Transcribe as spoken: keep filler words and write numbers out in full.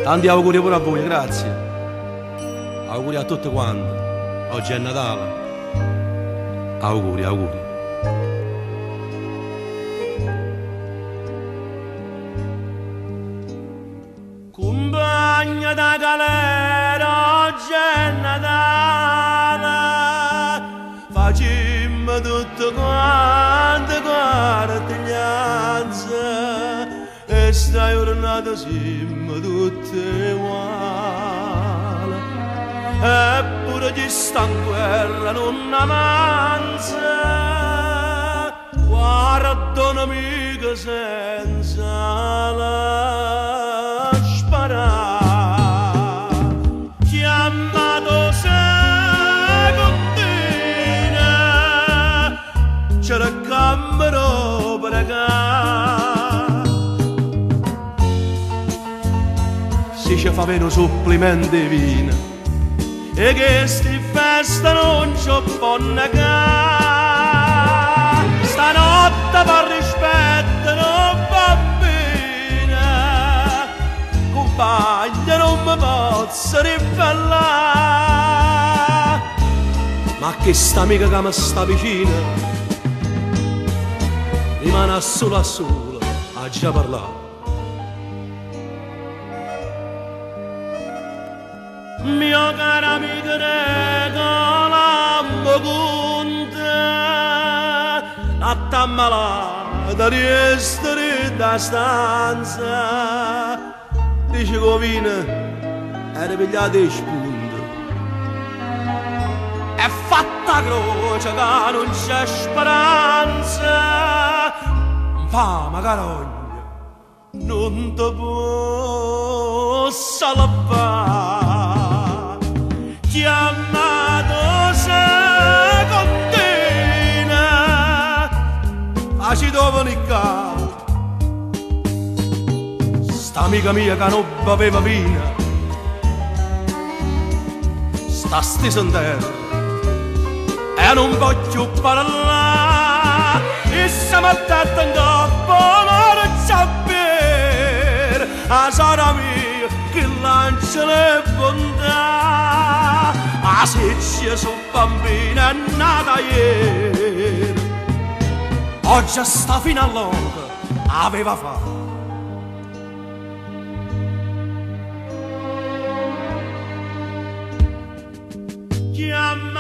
Tanti auguri pure a voi, grazie. Auguri a tutti quanti. Oggi è Natale. Auguri, auguri. Compagna da galera, oggi è Natale. Facciamo tutto quanto guardiglianza e sta giornata siamo tutte uguali. Eppure chi sta in guerra non avanza, guarda un'amica senza la sparare. Chiamato secondina, ce la camero per ca. Si ci fa meno supplimenti di vino e che sti festa non ci può negare. Stanotte per rispetto non va bene, compagna non mi posso ribellare. Ma che sta amica che mi sta vicina rimane a solo a solo a già parlare. Mio caro amico regalammo con te, a t'ammalata di essere da stanza. Dice che vino era pigliato in spunto, è fatta croce che non c'è speranza. Fama carogna non ti può salvare. Chiamato secondina, faci dopo nicca. Sta amica mia che non beveva vino sta stesa in terra e non voglio parlare. E siamo attenti in capo non sapere a sora mia che lancia le bontà. A secchia su bambina è nata ieri, oggi sta fino all'ora aveva fatto. Chiama